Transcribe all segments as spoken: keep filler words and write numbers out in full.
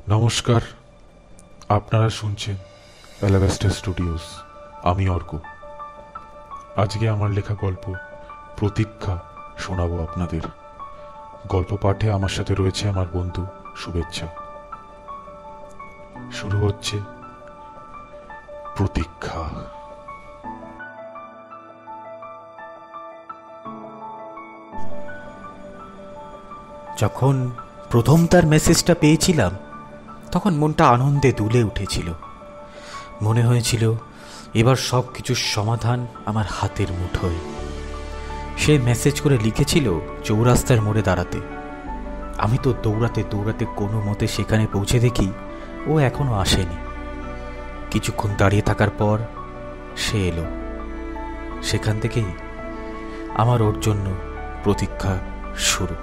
নমস্কার, আপনারা শুনছেন অ্যালাবাস্টার স্টুডিওস। আমি অর্ক। আজকে আমার লেখা গল্প প্রতীক্ষা শোনাবো আপনাদের। গল্প পাঠে আমার সাথে রয়েছে আমার বন্ধু শুভেচ্ছা। শুরু হচ্ছে প্রতীক্ষা। যখন প্রথম তার মেসেজটা পেয়েছিলাম তখন মনটা আনন্দে দুলে উঠেছিল। মনে হয়েছিল এবার সব কিছুর সমাধান আমার হাতের মুঠোয়। সে মেসেজ করে লিখেছিল চৌরাস্তার মোড়ে দাঁড়াতে। আমি তো দৌড়াতে দৌড়াতে কোনো মতে সেখানে পৌঁছে দেখি ও এখনো আসেনি। কিছুক্ষণ দাঁড়িয়ে থাকার পর সে এলো। সেখান থেকেই আমার ওর জন্য প্রতীক্ষা শুরু।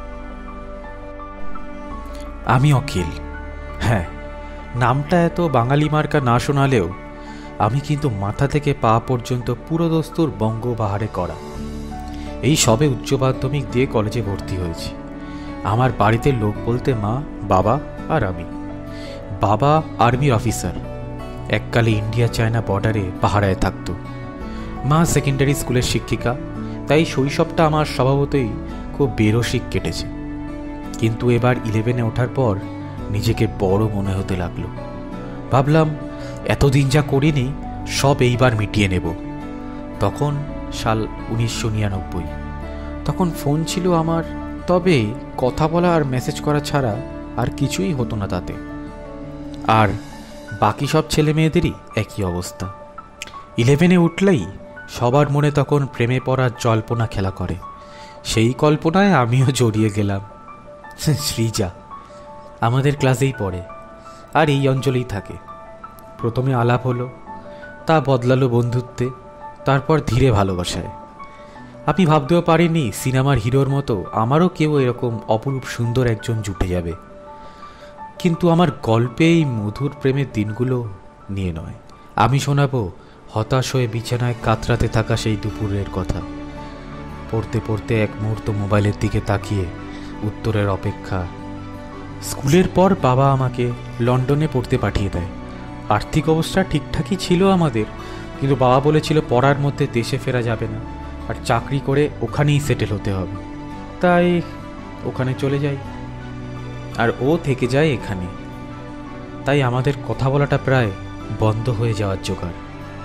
আমি অখিল। হ্যাঁ, নামটা এত বাঙালি মার্কা না শোনালেও আমি কিন্তু মাথা থেকে পা পর্যন্ত পুরো দস্তুর বঙ্গবাহারে করা। এই সবে উচ্চ মাধ্যমিক দিয়ে কলেজে ভর্তি হয়েছি। আমার বাড়িতে লোক বলতে মা, বাবা আর আমি। বাবা আর্মির অফিসার, এককালে ইন্ডিয়া চায়না বর্ডারে পাহারায় থাকত। মা সেকেন্ডারি স্কুলের শিক্ষিকা, তাই শৈশবটা আমার স্বভাবতই খুব বেরসিক কেটেছে। কিন্তু এবার ইলেভেনে ওঠার পর নিজেকে বড় মনে হতে লাগলো। ভাবলাম এতদিন যা করিনি সব এইবার মিটিয়ে নেব। তখন সাল উনিশশো নিরানব্বই। তখন ফোন ছিল আমার, তবে কথা বলা আর মেসেজ করা ছাড়া আর কিছুই হতো না তাতে। আর বাকি সব ছেলে মেয়েদেরই একই অবস্থা। ইলেভেনে উঠলেই সবার মনে তখন প্রেমে পড়ার জল্পনা খেলা করে। সেই কল্পনায় আমিও জড়িয়ে গেলাম। শ্রীজা আমাদের ক্লাসেই পড়ে আর এই অঞ্চলেই থাকে। প্রথমে আলাপ হলো, তা বদলালো বন্ধুত্বে, তারপর ধীরে ভালোবাসায়। আমি ভাবতেও পারিনি সিনেমার হিরোর মতো আমারও কেউ এরকম অপরূপ সুন্দর একজন জুটে যাবে। কিন্তু আমার গল্পে এই মধুর প্রেমের দিনগুলো নিয়ে নয়। আমি শোনাবো হতাশ হয়ে বিছানায় কাতরাতে থাকা সেই দুপুরের কথা। পড়তে পড়তে এক মুহূর্ত মোবাইলের দিকে তাকিয়ে উত্তরের অপেক্ষা। স্কুলের পর বাবা আমাকে লন্ডনে পড়তে পাঠিয়ে দেয়। আর্থিক অবস্থা ঠিকঠাকই ছিল আমাদের, কিন্তু বাবা বলেছিল পড়ার মধ্যে দেশে ফেরা যাবে না, আর চাকরি করে ওখানেই সেটেল হতে হবে। তাই ওখানে চলে যাই, আর ও থেকে যায় এখানে। তাই আমাদের কথা বলাটা প্রায় বন্ধ হয়ে যাওয়ার জোগাড়।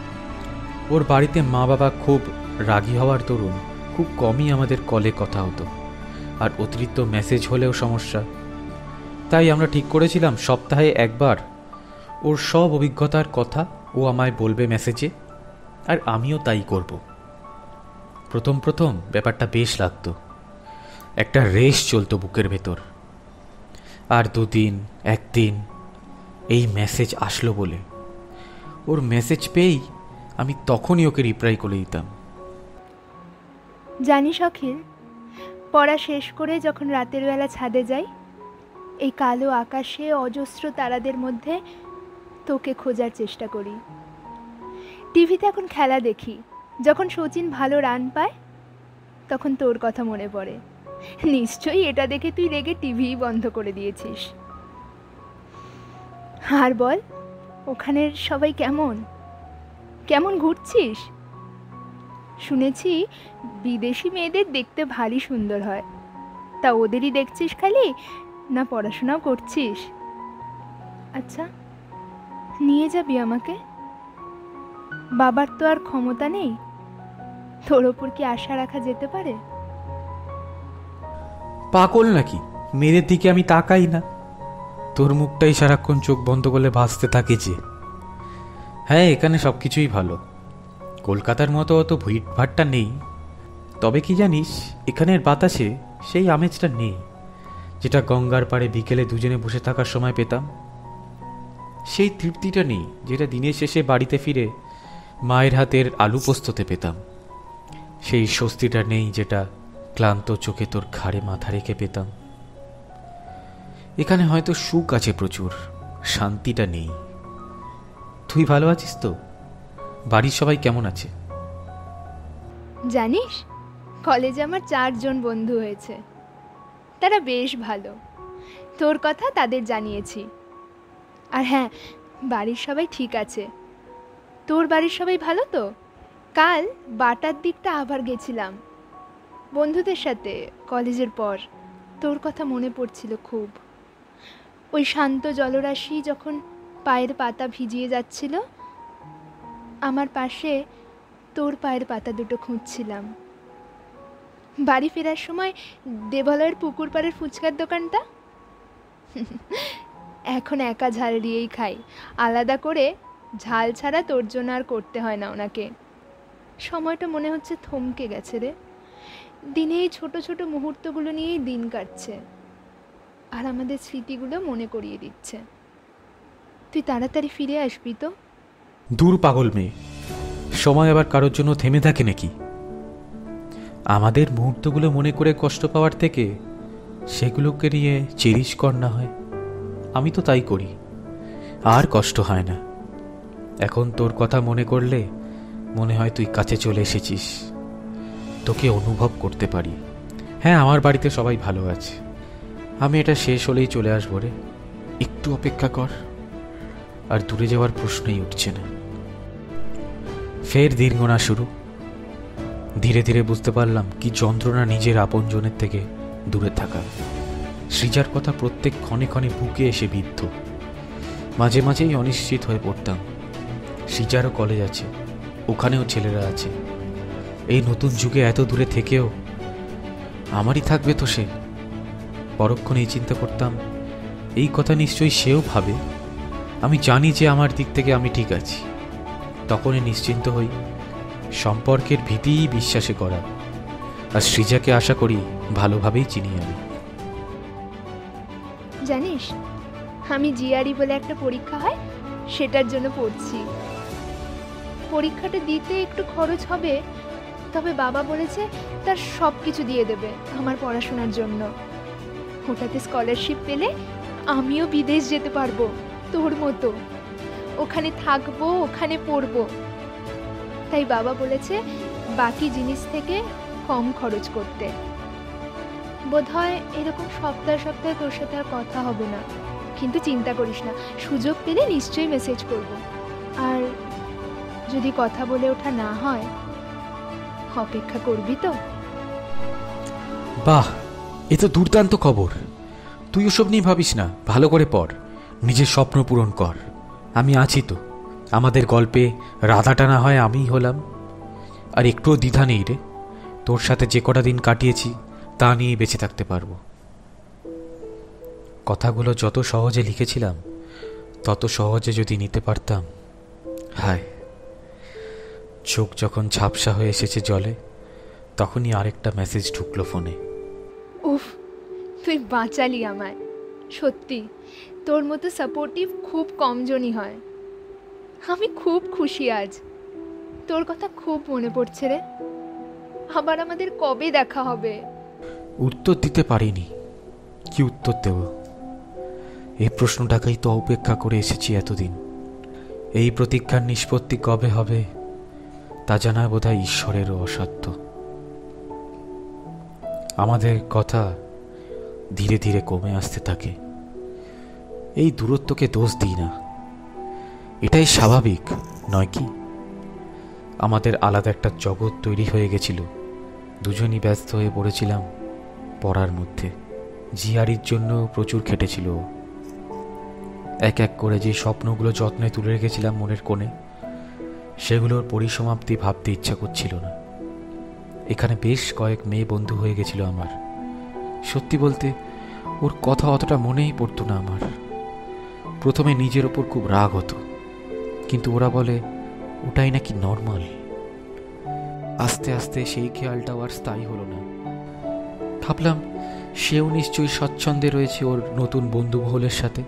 ওর বাড়িতে মা বাবা খুব রাগী হওয়ার দরুন খুব কমই আমাদের কলে কথা হতো, আর অতিরিক্ত মেসেজ হলেও সমস্যা। তাই আমরা ঠিক করেছিলাম সপ্তাহে একবার ওর সব অভিজ্ঞতার কথা ও আমায় বলবে মেসেজে, আর আমিও তাই করব। প্রথম প্রথম ব্যাপারটা বেশ লাগতো। একটা রেস চলতো বুকের ভেতর। আর দুদিন, একদিন এই মেসেজ আসলো বলে ওর মেসেজ পেয়েই আমি তখনই ওকে রিপ্লাই করে দিতাম। জানিস অখিল, পড়া শেষ করে যখন রাতের বেলা ছাদে যাই, এই কালো আকাশে অজস্র তারাদের মধ্যে তোকে খোঁজার চেষ্টা করি। টিভিতে এখন খেলা দেখি, যখন সচিন ভালো রান পায় তখন তোর কথা মনে পড়ে। নিশ্চয়ই এটা দেখে তুই রেগে টিভি বন্ধ করে দিয়েছিস। আর বল, ওখানের সবাই কেমন কেমন ঘুরছিস? শুনেছি বিদেশি মেয়েদের দেখতে ভারী সুন্দর হয়। তা ওদেরই দেখছিস খালি, না পড়াশোনাও করছিস? আচ্ছা, নিয়ে যাবি আমাকে? বাবার তো আর ক্ষমতা নেই, তোর ওপর কি আশা রাখা যেতে পারে? পাগল নাকি? মেয়েদের দিকে আমি তাকাই না? তোর মুখটাই সারাক্ষণ চোখ বন্ধ করলে ভাসতে থাকে যে। হ্যাঁ, এখানে সব কিছুই ভালো। কলকাতার মতো অত ভিড়ভাট্টা নেই, তবে কি জানিস, এখানের বাতাসে সেই আমেজটা নেই যেটা গঙ্গার পাড়ে বিকেলে দুজনে বসে থাকার সময় পেতাম। সেই তৃপ্তিটা নেই যেটা দিনের শেষে বাড়িতে ফিরে মায়ের হাতের আলু পোস্ততে পেতাম। সেই স্বস্তিটা নেই যেটা ক্লান্ত চোখে তোর ঘাড়ে মাথা রেখে পেতাম। এখানে হয়তো সুখ আছে প্রচুর, শান্তিটা নেই। তুই ভালো আছিস তো? বাড়ির সবাই কেমন আছে? জানিস, কলেজে আমার চারজন বন্ধু হয়েছে, তারা বেশ ভালো। তোর কথা তাদের জানিয়েছি। আর হ্যাঁ, বাড়ির সবাই ঠিক আছে। তোর বাড়ির সবাই ভালো তো? কাল বাটার দিকটা আবার গেছিলাম বন্ধুদের সাথে কলেজের পর। তোর কথা মনে পড়ছিল খুব। ওই শান্ত জলরাশি যখন পায়ের পাতা ভিজিয়ে যাচ্ছিল, আমার পাশে তোর পায়ের পাতা দুটো খুঁজছিলাম। বাড়ি ফেরার সময় দেবালয়ের পুকুর পাড়ের ফুচকার দোকানটা এখন একা ঝাল দিয়েই খাই। আলাদা করে ঝাল ছাড়া তোর জন্য আর করতে হয় না ওনাকে। সময়টা মনে হচ্ছে থমকে গেছে রে। দিনে এই ছোটো ছোটো মুহূর্তগুলো নিয়েই দিন কাটছে, আর আমাদের স্মৃতিগুলো মনে করিয়ে দিচ্ছে। তুই তাড়াতাড়ি ফিরে আসবি তো? দূর পাগল মেয়ে, সময় আবার কারোর জন্য থেমে থাকে নাকি? আমাদের মুহূর্তগুলো মনে করে কষ্ট পাওয়ার থেকে সেগুলোকে নিয়ে চেরিশ কর না হয়। আমি তো তাই করি, আর কষ্ট হয় না। এখন তোর কথা মনে করলে মনে হয় তুই কাছে চলে এসেছিস, তোকে অনুভব করতে পারি। হ্যাঁ, আমার বাড়িতে সবাই ভালো আছে। আমি এটা শেষ হলেই চলে আসবো রে, একটু অপেক্ষা কর। আর দূরে যাওয়ার প্রশ্নই উঠছে না। ফের দীর্ঘনা শুরু। ধীরে ধীরে বুঝতে পারলাম কি যন্ত্রণা নিজের আপনজনের থেকে দূরে থাকা। সৃজার কথা প্রত্যেক ক্ষণে ক্ষণে বুকে এসে বিদ্ধ। মাঝে মাঝেই অনিশ্চিত হয়ে পড়তাম। সৃজারও কলেজ আছে, ওখানেও ছেলেরা আছে। এই নতুন যুগে এত দূরে থেকেও আমারই থাকবে তো সে। পরক্ষণ এই চিন্তা করতাম, এই কথা নিশ্চয়ই সেও ভাবে। আমি জানি যে আমার দিক থেকে আমি ঠিক আছি। তখনই নিশ্চিন্ত হই, সম্পর্কের ভীতিই বিশ্বাসে করা। আর সৃজাকে আশা করি ভালোভাবেই চিনি আমি। জানিস, আমি জিআরই বলে একটা পরীক্ষা হয়, সেটার জন্য পড়ছি। পরীক্ষাটা দিতে একটু খরচ হবে, তবে বাবা বলেছে তার সব কিছু দিয়ে দেবে আমার পড়াশোনার জন্য। ওটাতে স্কলারশিপ পেলে আমিও বিদেশ যেতে পারবো তোর মতো। ওখানে থাকবো, ওখানে পড়বো। তাই বাবা বলেছে বাকি জিনিস থেকে কম খরচ করতে। বোধহয় এরকম সপ্তাহে সপ্তাহে তোর সাথে আর কথা হবে না, কিন্তু চিন্তা করিস না, সুযোগ পেলে নিশ্চয়ই মেসেজ করব। আর যদি কথা বলে ওঠা না হয়, অপেক্ষা করবি তো? বাহ, এ তো দুর্দান্ত খবর। তুই ওসব নিয়ে ভাবিস না, ভালো করে পড়, নিজের স্বপ্ন পূরণ কর। আমি আছি তো। আমাদের গল্পে রাধাটা না হয় আমিই হলাম। আর একটুও দ্বিধা নেই রে, তোর সাথে যে কটা দিন কাটিয়েছি তা নিয়ে বেঁচে থাকতে পারবো। কথাগুলো যত সহজে লিখেছিলাম তত সহজে যদি নিতে পারতাম। হায়, চোখ যখন ঝাপসা হয়ে এসেছে জলে, তখনই আরেকটা মেসেজ ঢুকলো ফোনে। উফ, তুই বাঁচালি আমায়। সত্যি তোর মতো সাপোর্টিভ খুব কমজনই হয়। আমি খুব খুশি আজ। তোর কথা খুব মনে পড়ছে রে। আবার আমাদের কবে দেখা হবে? উত্তর দিতে পারিনি, কি উত্তর দেব? এই প্রশ্নটাকেই তো অপেক্ষা করে এসেছি এতদিন। এই প্রতীক্ষার নিষ্পত্তি কবে হবে তা জানা বোধহয় ঈশ্বরেরও অসাধ্য। আমাদের কথা ধীরে ধীরে কমে আসতে থাকে। এই দূরত্বকে দোষ দিই না, এটাই স্বাভাবিক নয় কি? আমাদের আলাদা একটা জগৎ তৈরি হয়ে গেছিল। দুজনই ব্যস্ত হয়ে পড়েছিলাম পড়ার মধ্যে। জিআরির জন্য প্রচুর খেটেছিল। এক এক করে যে স্বপ্নগুলো যত্নে তুলে রেখেছিলাম মনের কোণে, সেগুলোর পরিসমাপ্তি ভাবতে ইচ্ছা করছিল না। এখানে বেশ কয়েক মেয়ে বন্ধু হয়ে গেছিল আমার। সত্যি বলতে ওর কথা অতটা মনেই পড়তো না আমার। প্রথমে নিজের ওপর খুব রাগ হতো, কিন্তু ওরা বলে ওটাই নাকি নর্মাল। আস্তে আস্তে সেই খেয়ালটাও আর স্থায়ী হলো না। ভাবলাম সেও নিশ্চয়ই স্বচ্ছন্দে রয়েছে ওর নতুন বন্ধু মহলের সাথে।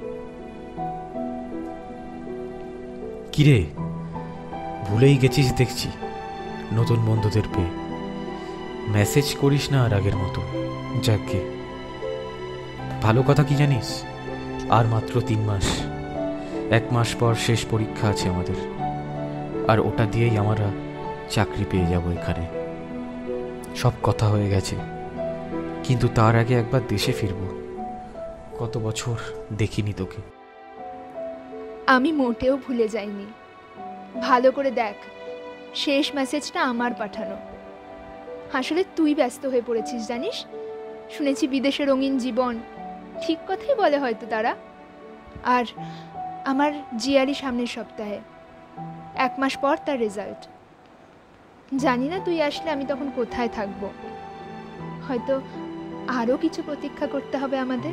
কিরে, ভুলেই গেছিস দেখছি নতুন বন্ধুদের পেয়ে। মেসেজ করিস না আর আগের মতো। যাকে ভালো কথা কি জানিস, আর মাত্র তিন মাস, এক মাস পর শেষ পরীক্ষা আছে আমাদের। আর ওটা দিয়েই আমরা চাকরি পেয়ে যাব এখানে। সব কথা হয়ে গেছে, কিন্তু তার আগে একবার দেশে ফিরব। কত বছর দেখিনি তোকে। আমি মোটেও ভুলে যাইনি। ভালো করে দেখ, শেষ মেসেজটা আমার পাঠানো। আসলে তুই ব্যস্ত হয়ে পড়েছিস জানিস। শুনেছি বিদেশে রঙিন জীবন, ঠিক কথাই বলে হয়তো তারা। আর আমার জিয়ারি সামনের সপ্তাহে, এক মাস পর তার রেজাল্ট। জানি না তুই আসলে আমি তখন কোথায় থাকবো। হয়তো আরও কিছু প্রতীক্ষা করতে হবে আমাদের।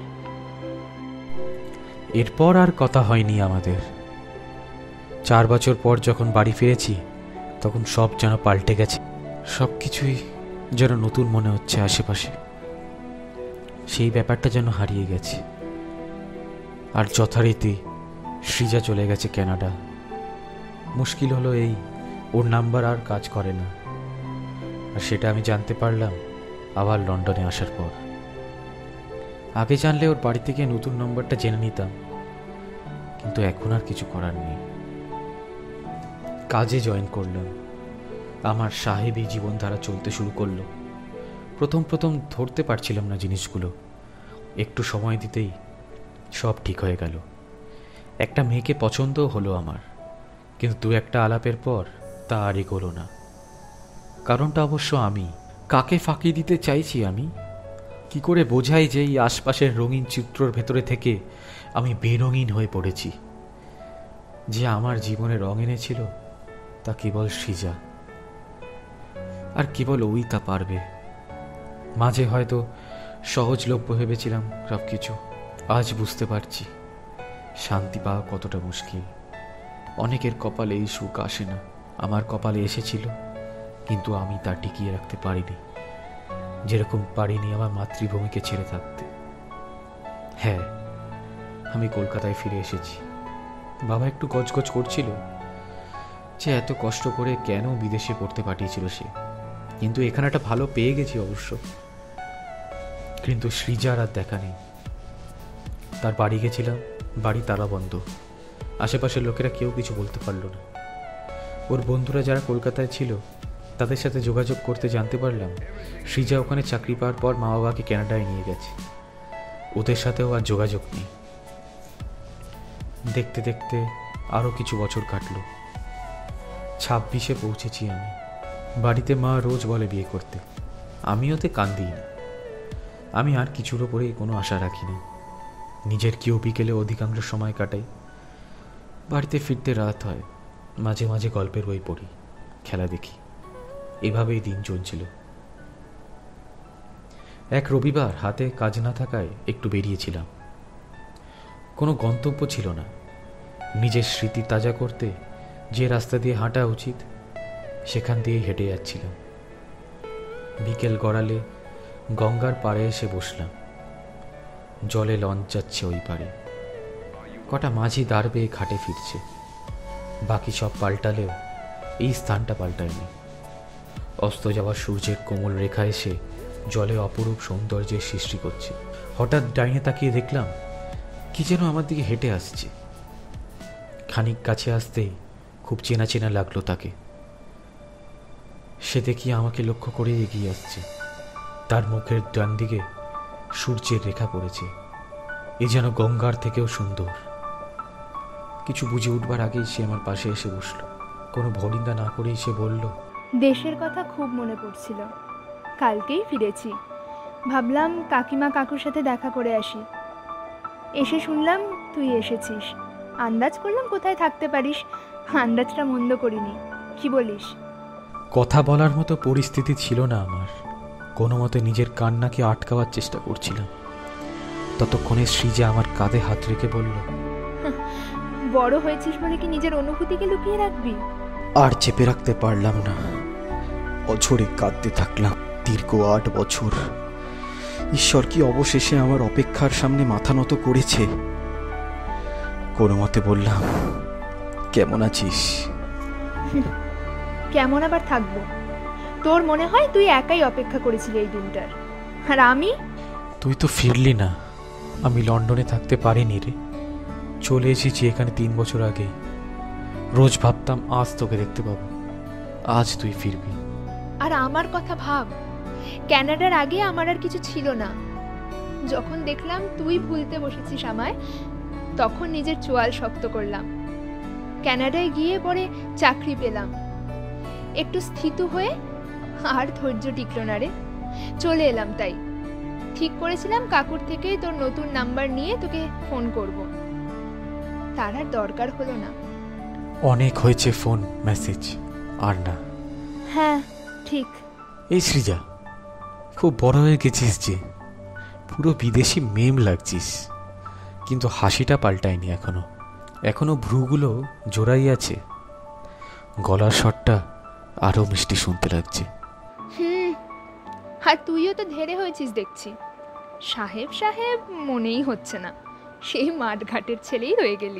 এরপর আর কথা হয়নি আমাদের। চার বছর পর যখন বাড়ি ফিরেছি তখন সব যেন পাল্টে গেছে। সব কিছুই যেন নতুন মনে হচ্ছে আশেপাশে। সেই ব্যাপারটা যেন হারিয়ে গেছে। আর যথারীতি সৃজা চলে গেছে কানাডা। মুশকিল হলো এই, ওর নাম্বার আর কাজ করে না। আর সেটা আমি জানতে পারলাম আবার লন্ডনে আসার পর। আগে জানলে ওর বাড়ি থেকে নতুন নম্বরটা জেনে নিতাম, কিন্তু এখন আর কিছু করার নেই। কাজে জয়েন করলাম। আমার সাহেবী জীবনধারা চলতে শুরু করলো। প্রথম প্রথম ধরতে পারছিলাম না জিনিসগুলো। একটু সময় দিতেই সব ঠিক হয়ে গেল। একটা মেয়েকে পছন্দও হলো আমার, কিন্তু দু একটা আলাপের পর তা আর এগোলো না। কারণটা অবশ্য আমি। কাকে ফাঁকি দিতে চাইছি আমি? কি করে বোঝাই যে এই আশপাশের রঙিন চিত্রর ভেতরে থেকে আমি বেরঙিন হয়ে পড়েছি? যে আমার জীবনে রং এনেছিল তা কেবল সৃজা, আর কেবল ওই তা পারবে। মাঝে হয়তো সহজলভ্য ভেবেছিলাম সব কিছু। আজ বুঝতে পারছি শান্তি পাওয়া কতটা মুশকিল। অনেকের কপালে এই সুখ আসে না। আমার কপালে এসেছিল, কিন্তু আমি তা টিকিয়ে রাখতে পারিনি। যেরকম পারিনি আমার মাতৃভূমিকে ছেড়ে থাকতে। হ্যাঁ, আমি কলকাতায় ফিরে এসেছি। বাবা একটু গজগজ করছিল যে এত কষ্ট করে কেন বিদেশে পড়তে পাঠিয়েছিল সে, কিন্তু এখানে একটা ভালো পেয়ে গেছি অবশ্য। কিন্তু সৃজার আর দেখা নেই। তার বাড়ি গেছিলাম, বাড়ি তালা বন্ধ। আশেপাশের লোকেরা কেউ কিছু বলতে পারলো না। ওর বন্ধুরা যারা কলকাতায় ছিল তাদের সাথে যোগাযোগ করতে জানতে পারলাম সৃজা ওখানে চাকরি পাওয়ার পর মা বাবাকে কানাডায় নিয়ে গেছে। ওদের সাথেও আর যোগাযোগ নেই। দেখতে দেখতে আরও কিছু বছর কাটলো। ছাব্বিশে পৌঁছেছি আমি। বাড়িতে মা রোজ বলে বিয়ে করতে। আমি ওতে কান দিই না। আমি আর কিছুর ওপরেই কোনো আশা রাখি না। নিজের কেউ বিকেলে অধিকাংশ সময় কাটাই। বাড়িতে ফিরতে রাত হয়। মাঝে মাঝে গল্পের বই পড়ি, খেলা দেখি। এভাবেই দিন চলছিল। এক রবিবার হাতে কাজ না থাকায় একটু বেরিয়েছিলাম। কোনো গন্তব্য ছিল না। নিজের স্মৃতি তাজা করতে যে রাস্তা দিয়ে হাঁটা উচিত সেখান দিয়ে হেঁটে যাচ্ছিলাম। বিকেল গড়ালে গঙ্গার পাড়ে এসে বসলাম। জলে লঞ্চ যাচ্ছে ওই পারে। কটা মাঝি দাঁড় বেয়ে ঘাটে ফিরছে। বাকি সব পাল্টালেও এই স্থানটা পাল্টায়নি। অস্ত যাওয়ার সূর্যের কোমল রেখা এসে জলে অপরূপ সৌন্দর্যের সৃষ্টি করছে। হঠাৎ ডাইনে তাকিয়ে দেখলাম কি যেন আমার দিকে হেঁটে আসছে। খানিক কাছে আসতেই খুব চেনা চেনা লাগলো তাকে। সে দেখি আমাকে লক্ষ্য করে এগিয়ে আসছে। তার মুখের ডান দিকে সূর্যের রেখা পড়েছে। এ যেন গঙ্গার থেকেও সুন্দর। কিছু বুঝে উঠবার আগেই সে আমার পাশে এসে বসল। কোনো ভনিন্দা না করেই সে বলল, দেশের কথা খুব মনে পড়ছিল। কালকেই ফিরেছি। ভাবলাম কাকিমা কাকুর সাথে দেখা করে আসি। এসে শুনলাম তুই এসেছিস। আন্দাজ করলাম কোথায় থাকতে পারিস। আন্দাজটা মন্দ করিনি। কি বলিস? কথা বলার মতো পরিস্থিতি ছিল না আমার। কোনো মতে নিজের কান্নাকে আটকাবার চেষ্টা করছিলাম। ততক্ষণে সৃজা আমার কাঁধে হাত রেখে বলল, বড় হয়েছিস বলে কি নিজের অনুভূতিকে লুকিয়ে রাখবি? আর চেপে রাখতে পারলাম না। অঝরে কাঁদতে থাকলাম। দীর্ঘ আট বছর ঈশ্বর কি অবশেষে আমার অপেক্ষার সামনে মাথা নত করেছে। কোনো মতে বললাম, কেমন আছিস? কেমন আবার থাকবো? তোর মনে হয় তুই একাই অপেক্ষা করেছিলি এই দিনটার, আর আমি? তুই তো ফিরলি না। আমি লন্ডনে থাকতে পারিনি রে। চলে এসেছি এখানে তিন বছর আগেই। রোজ ভাবতাম আজ তোকে দেখতে পাবো, আজ তুই ফিরবি। আর আমার কথা ভাব, কানাডার আগে আমার আর কিছু ছিল না। যখন দেখলাম তুই ভুলতে বসেছিস আমায়, তখন নিজের চোয়াল শক্ত করলাম। কানাডায় গিয়ে পরে চাকরি পেলাম। একটু স্থিত হয়ে আর ধৈর্য টিকলো না রে, চলে এলাম। তাই ঠিক করেছিলাম কাকুর থেকে তোর নতুন নাম্বার নিয়ে তোকে ফোন করব। তার আর দরকার হলো না। অনেক হয়েছে ফোন মেসেজ, আর না। হ্যাঁ ঠিক। এই সৃজা, খুব বড় হয়ে গেছিস যে, পুরো বিদেশি মেম লাগছিস, কিন্তু হাসিটা পাল্টায়নি এখনো। এখনো ভ্রুগুলো জোড়াই আছে, গলার স্বরটা আরো মিষ্টি শুনতে লাগছে। হুম, আর তুইও তো ধেরে হয়েছিস দেখছি। সাহেব সাহেব মনেই হচ্ছে না, সেই মাঠঘাটের ছেলেই রয়ে গেলি।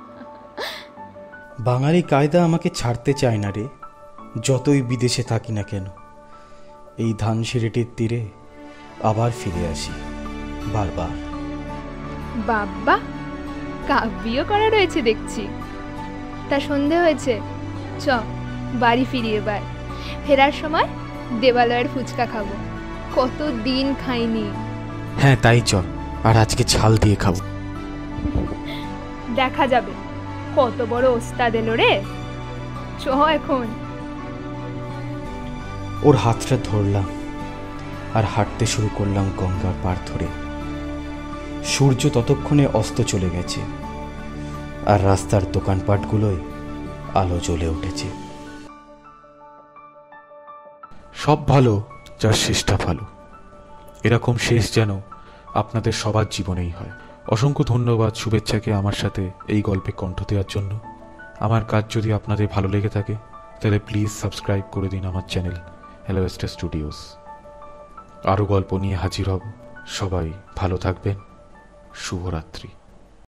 বাঙালি কায়দা আমাকে ছাড়তে চায় না রে, যতই বিদেশে থাকি না কেন। এই ধানসিঁড়িটির তীরে আবার ফিরে আসি বারবার। বাবা, কাব্যিও করা রয়েছে দেখছি। তা সন্ধে হয়েছে, চ বাড়ি ফিরি এবার। ফেরার সময় দেবালয়ের ফুচকা খাবো, কত দিন খাইনি। হ্যাঁ তাই চল, আর আজকে ছাল দিয়ে খাবো। দেখা যাবে কত বড় ওস্তাদ এলো রে। চ এখন। ওর হাতটা ধরলাম আর হাঁটতে শুরু করলাম গঙ্গার পাড় ধরে। সূর্য ততক্ষণে অস্ত চলে গেছে, আর রাস্তার দোকানপাটগুলোয় আলো জ্বলে উঠেছে। সব ভালো যার শেষটা ভালো, এরকম শেষ যেন আপনাদের সবার জীবনেই হয়। অসংখ্য ধন্যবাদ শুভেচ্ছাকে আমার সাথে এই গল্পে কণ্ঠ দেওয়ার জন্য। আমার কাজ যদি আপনাদের ভালো লেগে থাকে তাহলে প্লিজ সাবস্ক্রাইব করে দিন আমার চ্যানেল এলাবেস্টা স্টুডিওস। আরও গল্প নিয়ে হাজির হব। সবাই ভালো থাকবেন। শুভরাত্রি।